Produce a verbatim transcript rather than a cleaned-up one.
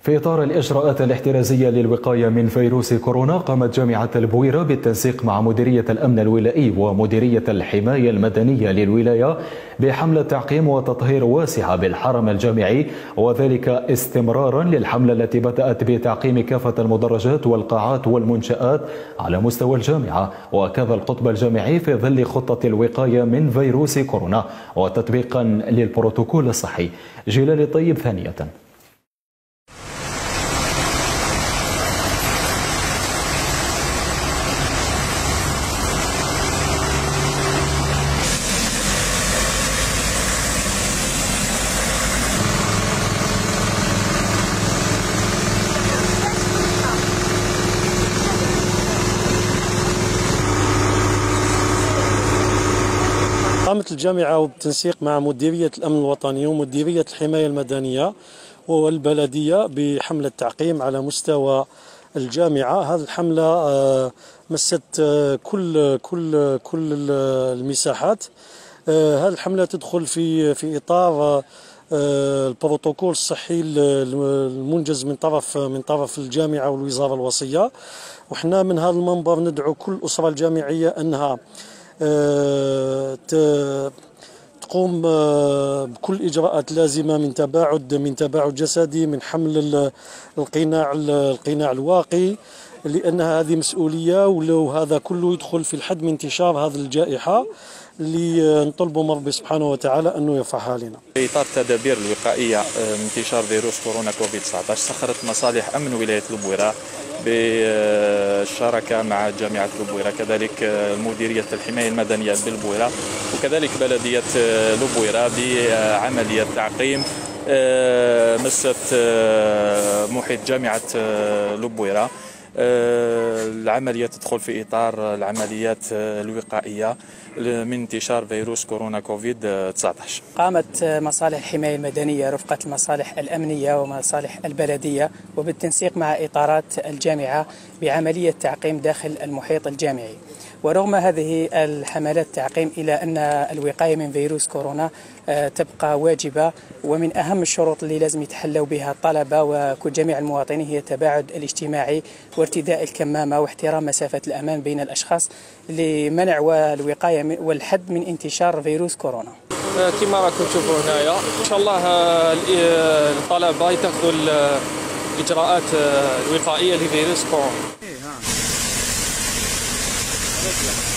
في إطار الإجراءات الاحترازية للوقاية من فيروس كورونا، قامت جامعة البويرة بالتنسيق مع مديرية الأمن الولائي ومديرية الحماية المدنية للولاية بحملة تعقيم وتطهير واسعة بالحرم الجامعي، وذلك استمرارا للحملة التي بدأت بتعقيم كافة المدرجات والقاعات والمنشآت على مستوى الجامعة وكذا القطب الجامعي في ظل خطة الوقاية من فيروس كورونا وتطبيقا للبروتوكول الصحي. جلال الطيب ثانية. قامت الجامعة بالتنسيق مع مديرية الأمن الوطني ومديرية الحماية المدنية والبلدية بحملة تعقيم على مستوى الجامعة. هذه الحملة مست كل كل كل المساحات. هذه الحملة تدخل في في إطار البروتوكول الصحي المنجز من طرف من طرف الجامعة والوزارة الوصية، وحنا من هذا المنبر ندعو كل الأسرة الجامعية أنها تقوم بكل الإجراءات اللازمة من تباعد من تباعد جسدي، من حمل القناع القناع الواقي، لأن هذه مسؤولية، ولو هذا كله يدخل في الحد من انتشار هذه الجائحة اللي نطلبوا من ربي سبحانه وتعالى أنه يرفعها لنا. في إطار التدابير الوقائية من انتشار فيروس كورونا كوفيد تسعة عشر، سخرت مصالح أمن ولاية البويرة بالشراكة مع جامعة البويرة، كذلك مديرية الحماية المدنية بالبويرة، وكذلك بلدية البويرة بعملية تعقيم مست محيط جامعة البويرة. العملية تدخل في إطار العمليات الوقائية من انتشار فيروس كورونا كوفيد تسعة عشر. قامت مصالح الحماية المدنية رفقة المصالح الأمنية ومصالح البلدية وبالتنسيق مع إطارات الجامعة بعملية تعقيم داخل المحيط الجامعي. ورغم هذه الحملات التعقيم إلى أن الوقاية من فيروس كورونا تبقى واجبة، ومن أهم الشروط اللي لازم يتحلوا بها الطلبة وجميع المواطنين هي التباعد الاجتماعي وارتداء الكمامة واحترام مسافة الأمان بين الأشخاص لمنع والوقاية والحد من انتشار فيروس كورونا. كما راكم تشوفوا هنايا إن شاء الله الطلبة يتخذوا الإجراءات الوقائية لفيروس كورونا.